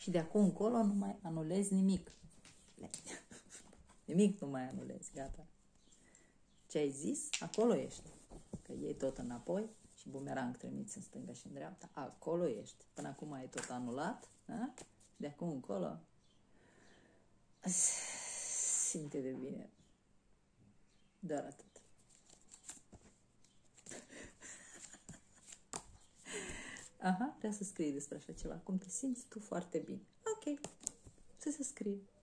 Și de acum încolo nu mai anulezi nimic. Nimic nu mai anulezi, gata. Ce ai zis, acolo ești. Că iei tot înapoi și bumerang trimiți în stânga și în dreapta, acolo ești. Până acum ai tot anulat, da? De acum încolo simte de bine. Doar atât. Aha, vrea să scrii despre așa ceva. Cum te simți tu foarte bine. Ok, să se scrie.